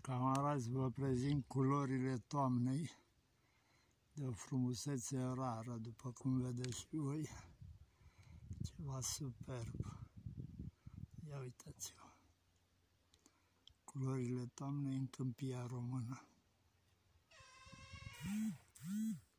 Camarazi, vă prezint culorile toamnei, de o frumusețe rară, după cum vedeți și voi, ceva superb. Ia uitați-vă, culorile toamnei în câmpia română.